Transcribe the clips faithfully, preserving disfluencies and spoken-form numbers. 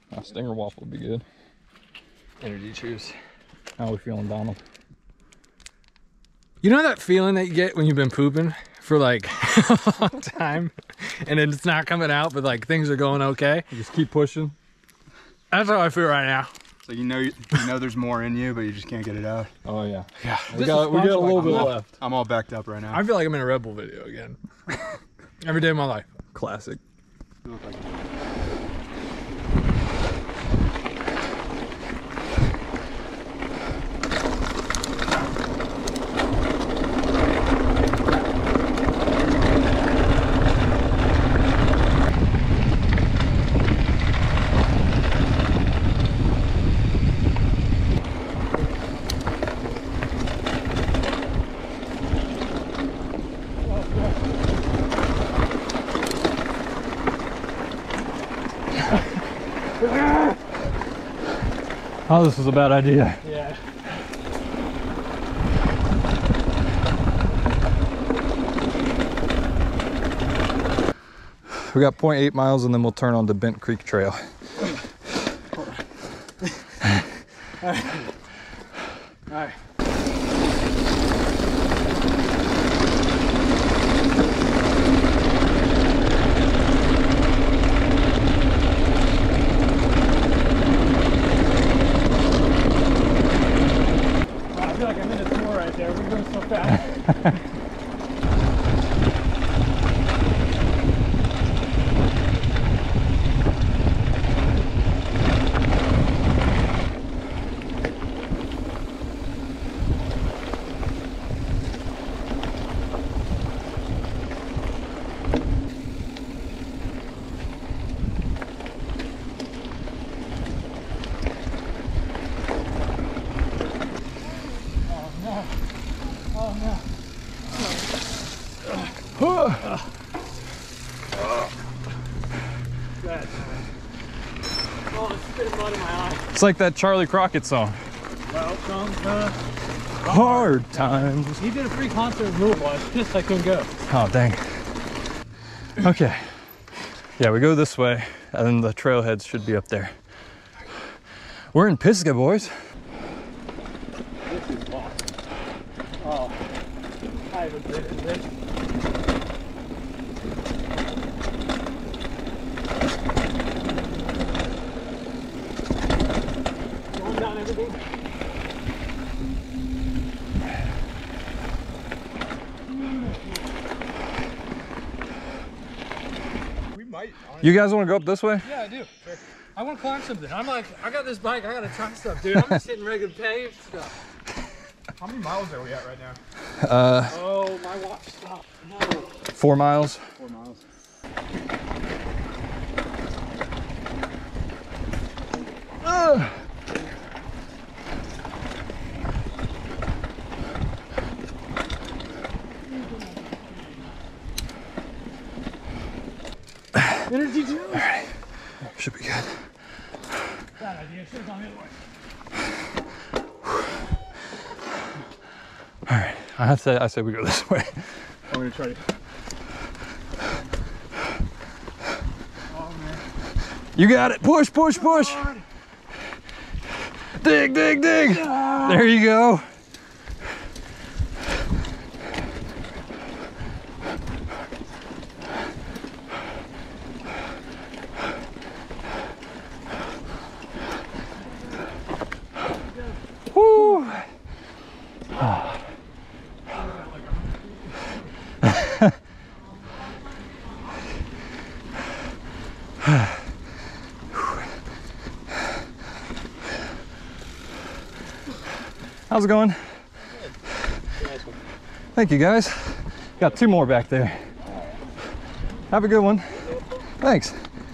A Stinger waffle would be good. Energy chews. How are we feeling, Donald? You know that feeling that you get when you've been pooping for like a long time and it's not coming out, but like things are going okay? You just keep pushing. That's how I feel right now. So you know you know there's more in you, but you just can't get it out. Oh yeah. Yeah. We got we got a little bit all, left. I'm all backed up right now. I feel like I'm in a Red Bull video again. Every day of my life. Classic. You look like Oh, this was a bad idea. Yeah. We got point eight miles and then we'll turn on to Bent Creek Trail. All right. All right. I feel like I'm in a tour right there. We're going so fast. It's like that Charlie Crockett song. Welcome to Hard times. He did a free concert in Louisville. I was pissed I couldn't go. Oh, dang. Okay. Yeah, we go this way, and then the trailheads should be up there. We're in Pisgah, boys. This is awesome. Oh, I haven't been in this. Going down everything. we might. You guys want to go up this way? Yeah, I do. Sure. I want to climb something. I'm like, I got this bike. I got to try stuff, dude. I'm just hitting regular paved stuff. How many miles are we at right now? Uh, Oh, my watch stopped. No. four miles. Four miles. Uh. Energy juice. All right. Should be good. Bad idea. Should have gone the other way. All right. I say I say we go this way. I'm gonna try to. Oh, man. You got it. Push, push, push. Dig, dig, dig. There you go. Woo. Ah. How's it going? Thank you, guys. Got two more back there. Have a good one. Thanks.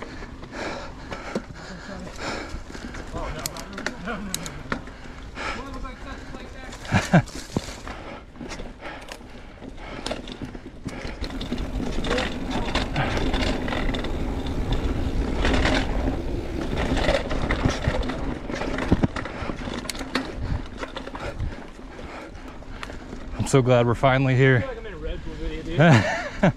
I'm so glad we're finally here. I feel like I'm in a Red Bull video, dude. I'm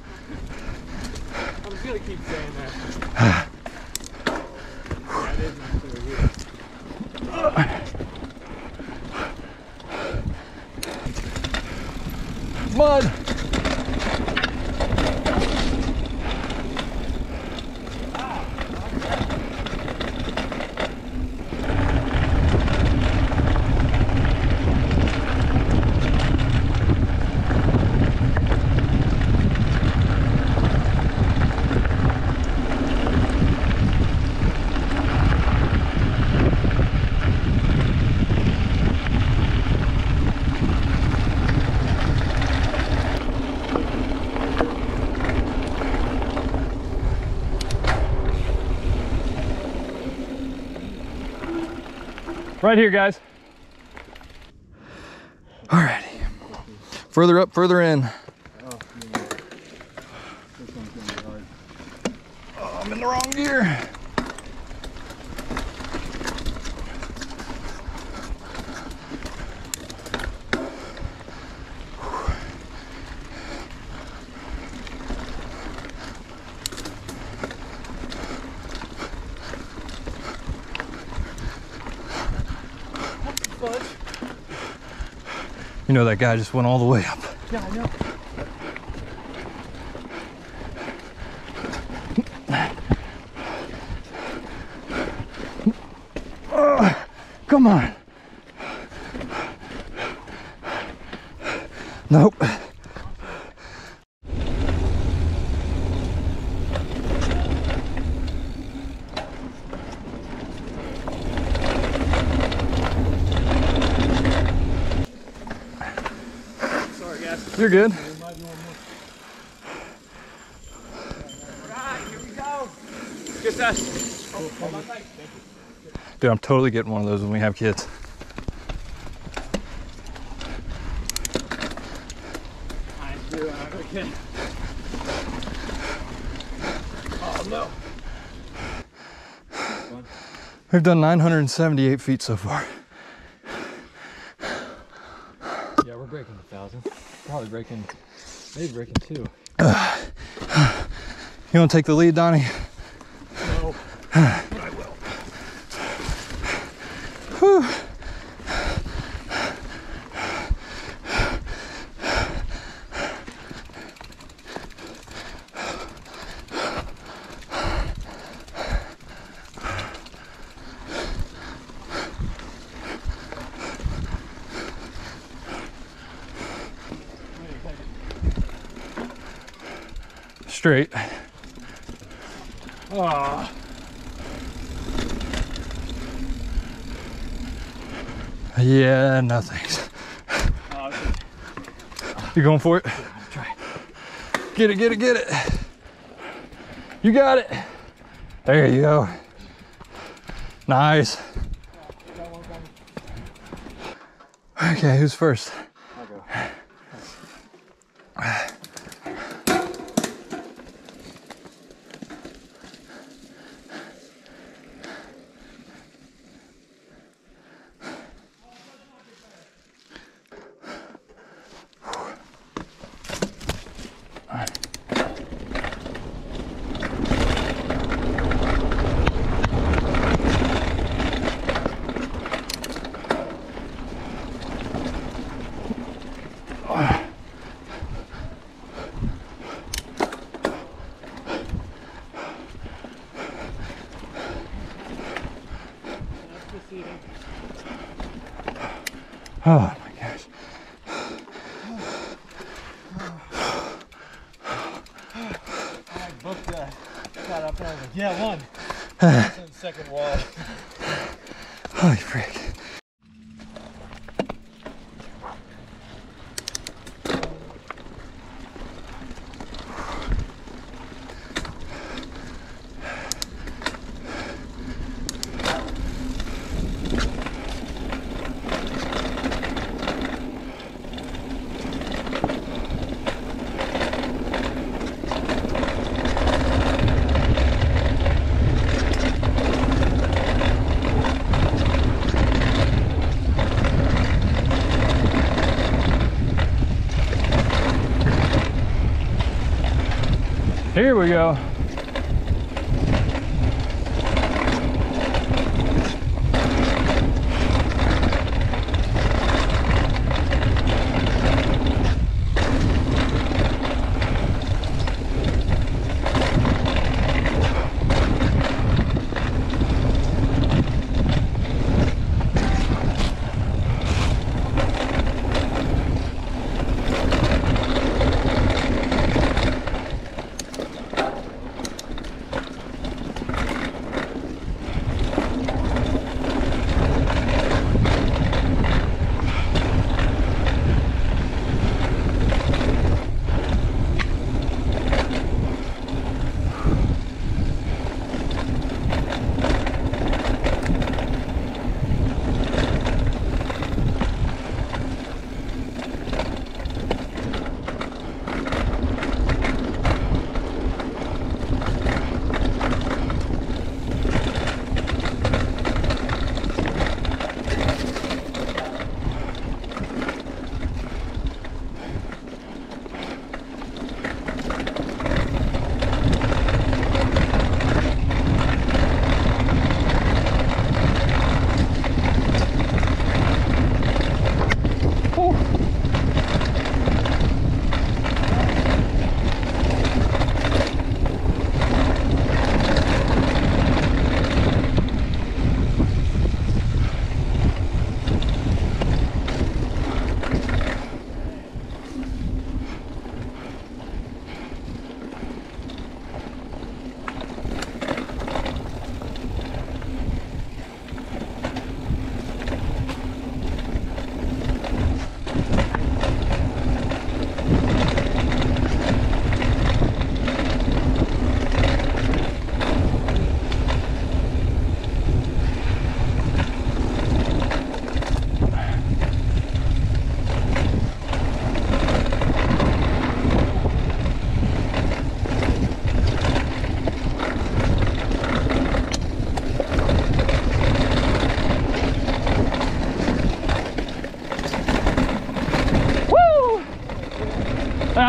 just gonna keep saying that. Yeah, it is. Right here, guys. Alrighty. Further up, further in. Oh, yeah. This one's gonna be hard. Oh, I'm in the wrong gear. You know that guy just went all the way up. Yeah, I know. Oh, come on. Nope. Sorry, guys. You're good. Alright, here we go. Get that. Oh, oh, my leg. Dude, I'm totally getting one of those when we have kids. I do. Okay. Oh no. We've done nine hundred seventy-eight feet so far. Yeah, we're breaking a thousand. Probably breaking, maybe breaking two. Uh, you want to take the lead, Donnie? No. But I will. Whew. Straight. Oh. Yeah, no thanks. Oh, You going for it? I'm trying. Get it, get it, get it. You got it. There you go. Nice. Okay, who's first? I'll go. Oh my gosh. I booked that. Got up there. I was like, yeah, one. That's in the second wall. Holy frick. Here we go.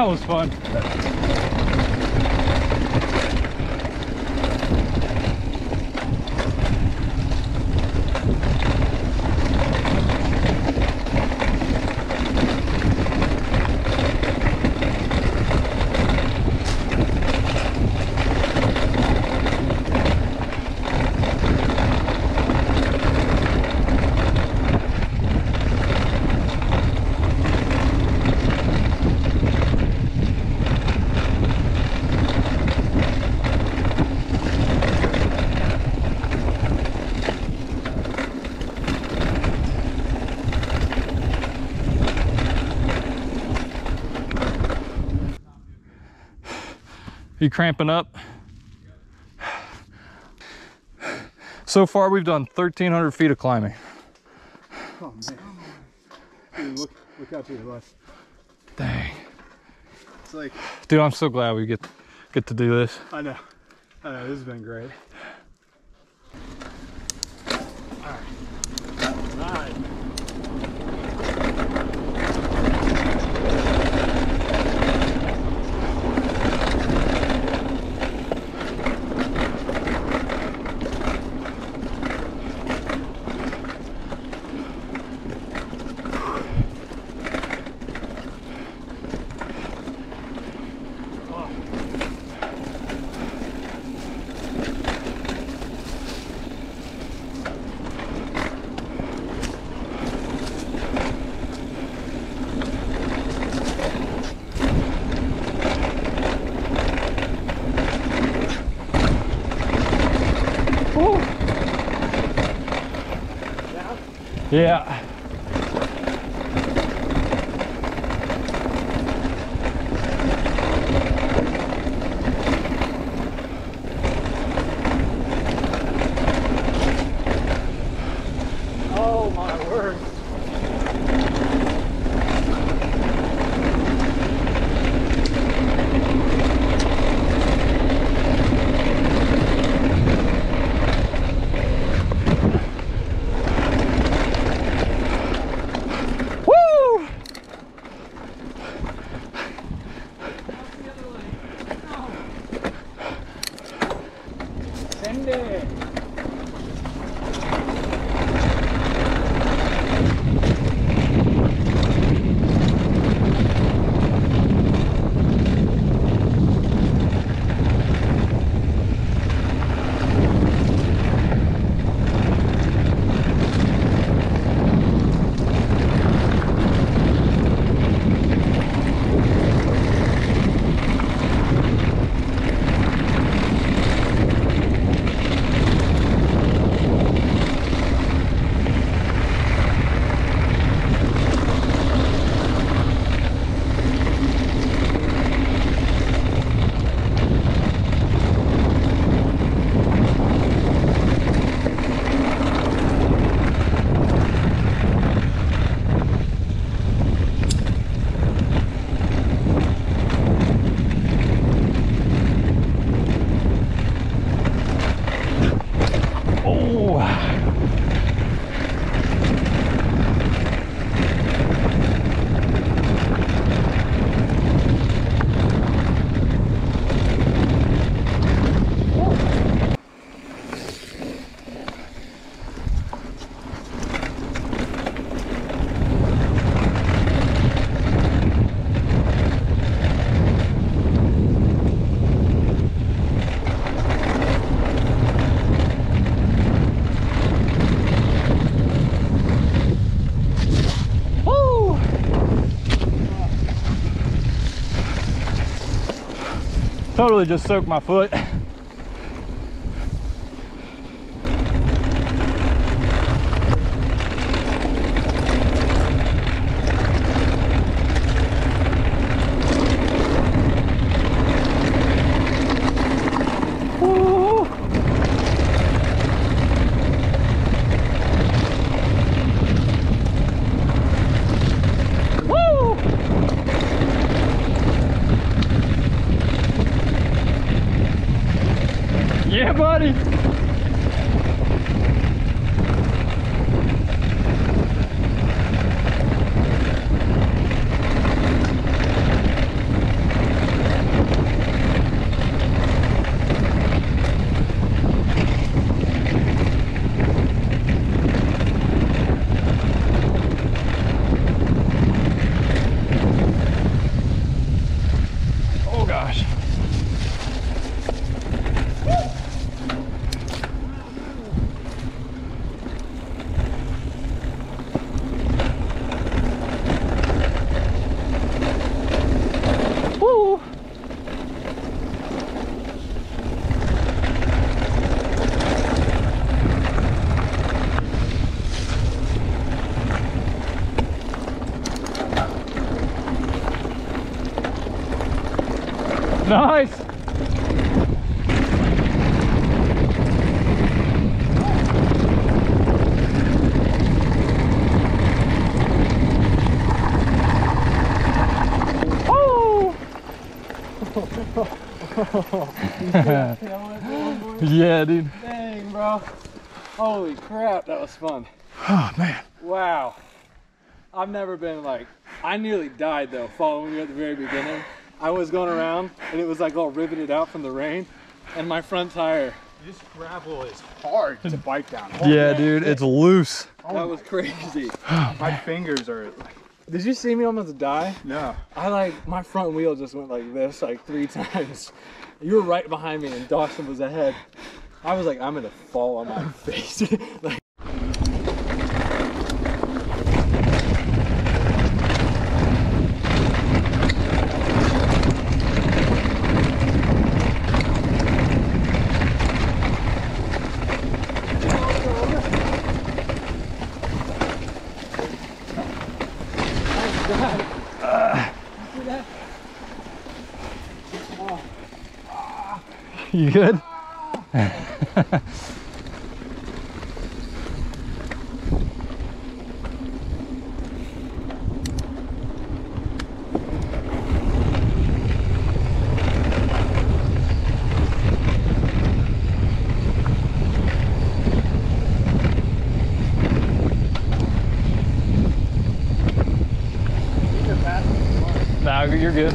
That was fun. You cramping up? So far we've done thirteen hundred feet of climbing. Oh man. Dude, look, look out to your left. Dang. It's like, dude, I'm so glad we get get to do this. I know. I know, this has been great. All right. Yeah. Oh my word. Totally just soaked my foot. Nice. Yeah, dude. Dang, bro. Holy crap, that was fun. Oh, man. Wow. I've never been like, I nearly died though, following you at the very beginning. I was going around and it was like all riveted out from the rain, and my front tire. This gravel is hard to bike down. Oh, Yeah, dude, it's loose. Oh, that was crazy. My fingers are like, Did you see me almost die? no. I like, my front wheel just went like this like three times. You were right behind me and Dawson was ahead. I was like, I'm gonna fall on my face. Like, You good? Nah, you're good.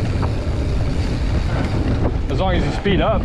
As long as you speed up.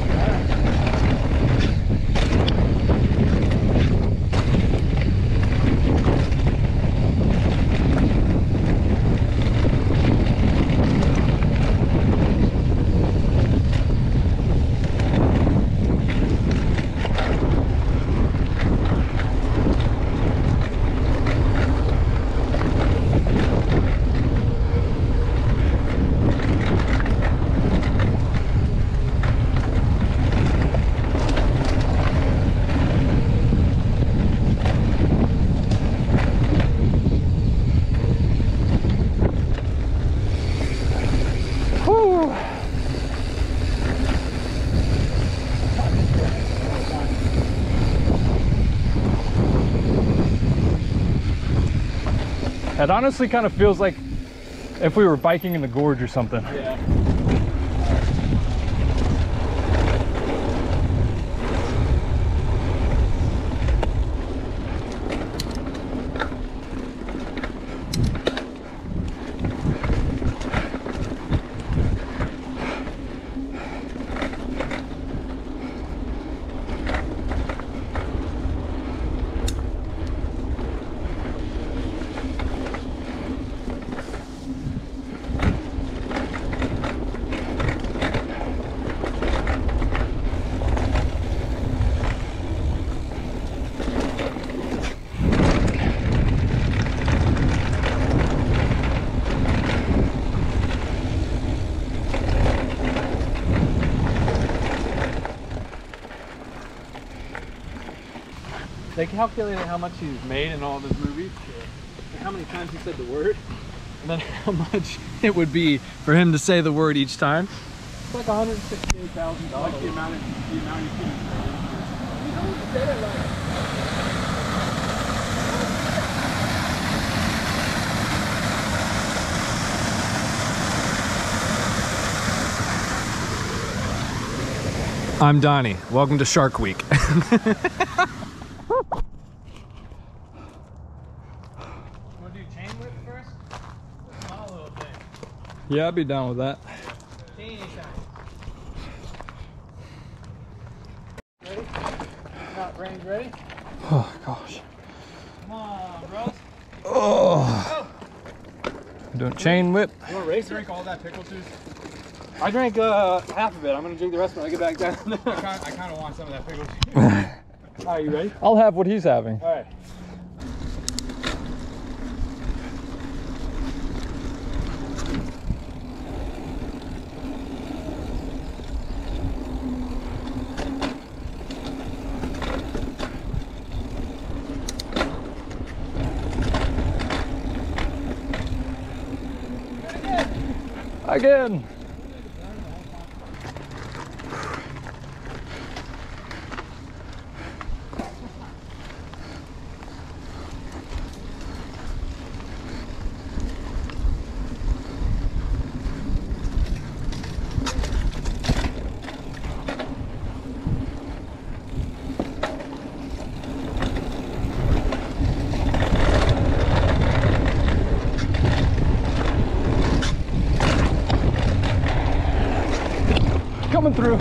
It honestly kind of feels like if we were biking in the gorge or something. yeah. They calculated how much he's made in all of his movies, and how many times he said the word, and then how much it would be for him to say the word each time. It's like one hundred sixty-eight thousand dollars. Like the amount of the amount you can. You know, you said it like. I'm Donnie. Welcome to Shark Week. Yeah, I'd be down with that. Ready? Not range ready? Oh, gosh. Come on, bros. Oh. Doing chain whip. You want to race? Drink all that pickle juice. I drank uh, half of it. I'm going to drink the rest when I get back down. I kind of want some of that pickle juice. Are you ready? I'll have what he's having. All right. Again. coming through.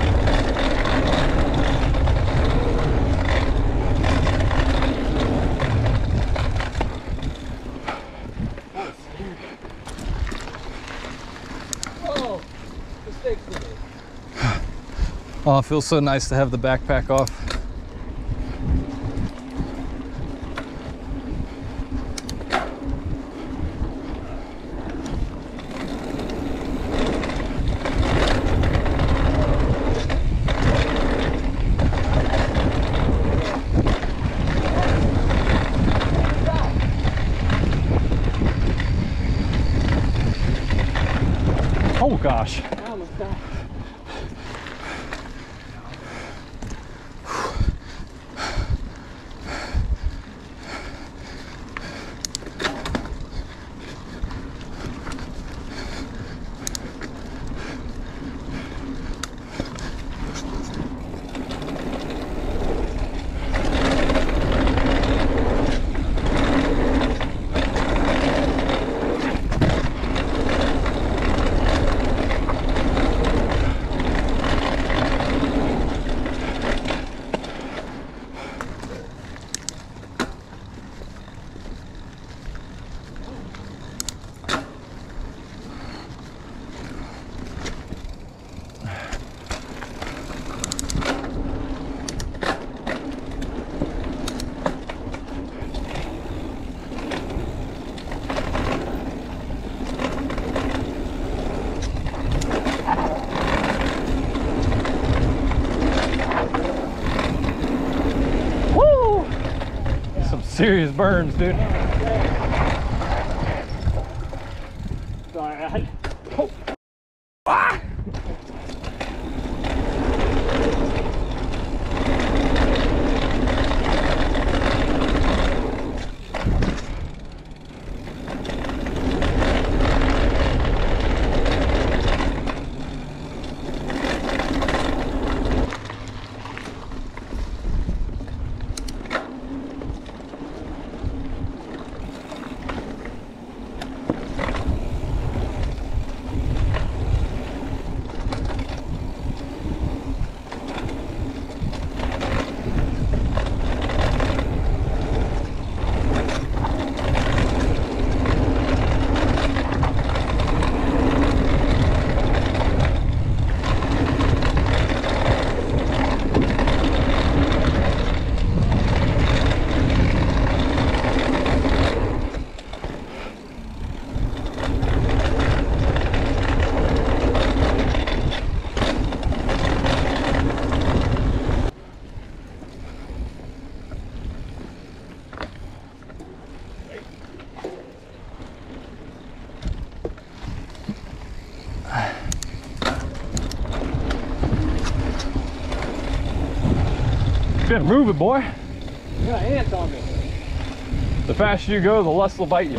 Oh, mistakes for me. Oh, it feels so nice to have the backpack off. Oh gosh. I almost died. Serious burns, dude. Sorry, I... Oh. Ah. Better move it, boy. You got ants on me. The faster you go, the less they'll bite you.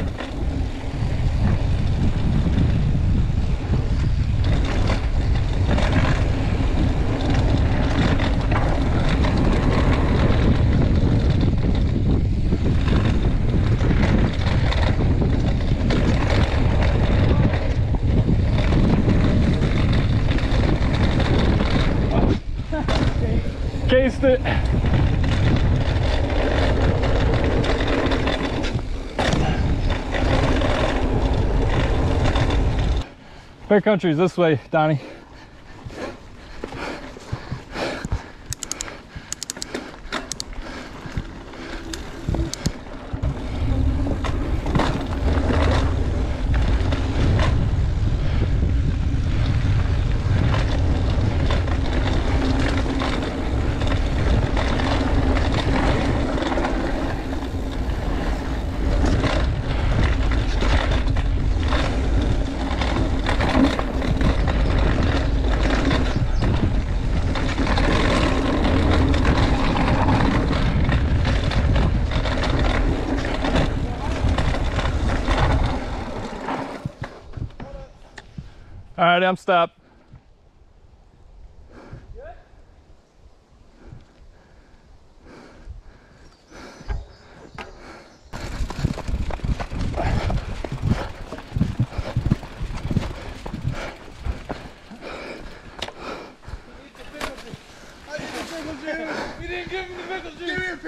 Cased it. Bear country's this way, Donnie. All right, I'm stopped.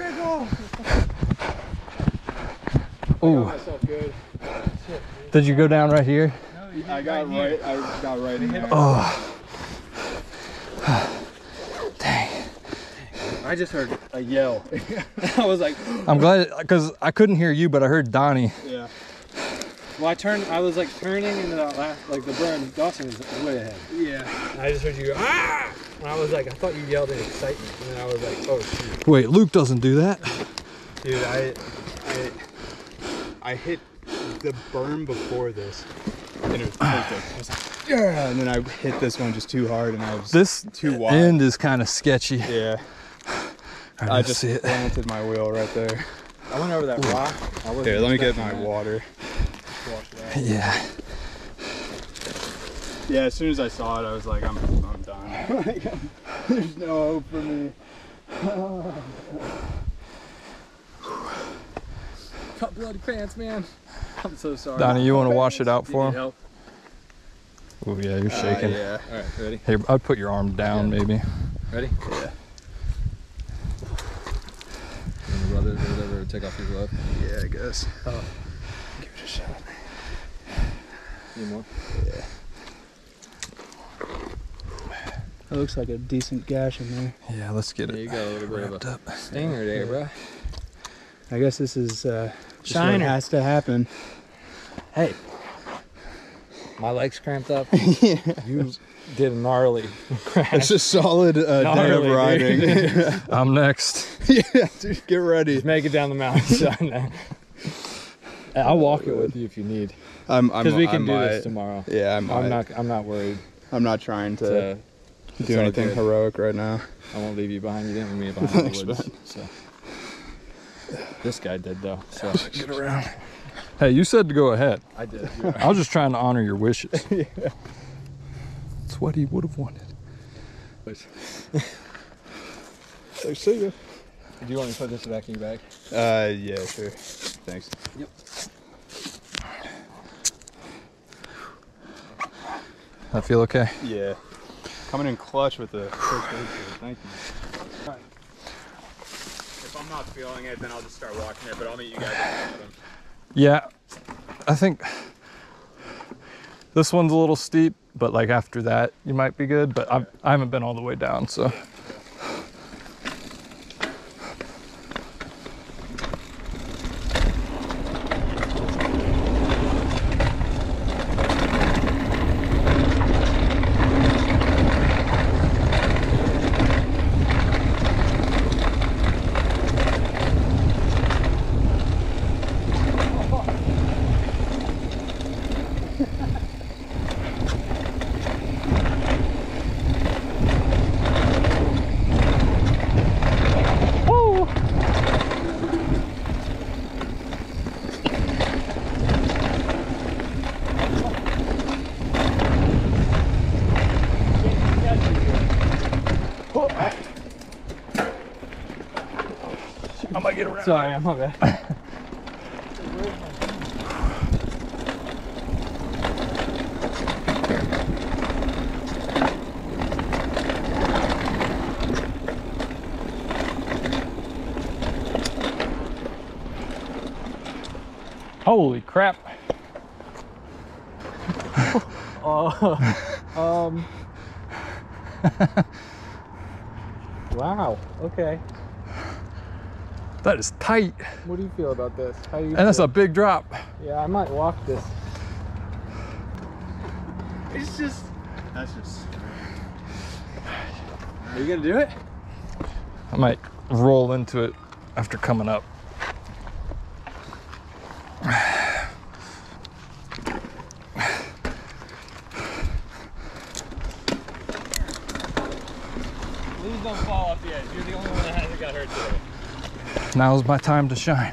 Ooh. myself good. Did you go down right here? No, I got right. I got right in there. Oh. I just heard a yell. I was like, I'm glad, because I couldn't hear you, but I heard Donnie. Yeah. well, I turned. I was like turning into that last, like the berm. Dawson was way ahead. Yeah. And I just heard you go, ah! And I was like, I thought you yelled in excitement. And then I was like, oh shoot. Wait, Luke doesn't do that. Dude, I, I, I hit the berm before this, and it was perfect. I was like, yeah, and then I hit this one just too hard, and I was This too wide. end is kind of sketchy. Yeah. All right, I let's just see it. planted my wheel right there. I went over that rock. I wasn't Here, let me get my expecting that. water. Wash it out. Yeah. Yeah, as soon as I saw it, I was like, I'm, I'm done. There's no hope for me. Cut bloody pants, man. I'm so sorry. Donnie, you want to wash it out Do you for need him? help? Oh yeah, you're Uh, shaking. yeah. All right, ready? Here, I'd put your arm down, Yeah. maybe. Ready? Yeah. Rub it or whatever. Take off your glove. Yeah, I guess. Oh. Give it a shot. Need more? Yeah. That looks like a decent gash in there. Yeah, let's get There it you go. A little bit of wrapped a up. stinger there, bro. I guess this is uh, just what Shiner. has to happen. Hey. My legs cramped up. Yeah. You did a gnarly crash. It's a solid uh, day of Gnarly, riding. Uh, I'm next. Yeah, dude, get ready. Just make it down the mountain. I'll walk it with you if you need. I'm, I'm, Because we I can do might- this tomorrow. Yeah, I'm, I'm not. I'm not worried. I'm not trying to To, it's do all anything good. heroic right now. I won't leave you behind. You didn't leave me behind in Thanks, the woods. man. So. This guy did though. So Get around. Hey, you said to go ahead. I did. I was just trying to honor your wishes. Yeah. It's what he would have wanted. So see ya. Do you want me to put this back in your bag? Uh, yeah, sure. Thanks. Yep. I feel okay. Yeah. Coming in clutch with the first aid kit. Thank you. If I'm not feeling it, then I'll just start walking it, but I'll meet you guys at the bottom. Yeah, I think this one's a little steep, but like after that, you might be good. But I've, I haven't been all the way down, so. I might get around. Sorry, I'm not bad. Holy crap. Oh, um. Wow. Okay. That is tight. What do you feel about this? How do you? And that's feel? a big drop. Yeah, I might walk this. It's just. That's just. Are you gonna do it? I might roll into it after coming up. Please don't fall off the edge. You're the only one that hasn't got hurt today. Now's my time to shine.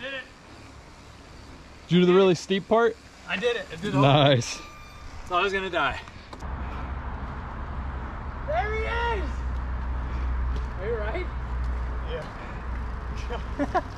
did it. Did you do the really steep part? I did it. I did it. Nice. So I was gonna die. There he is! Are you right? Yeah.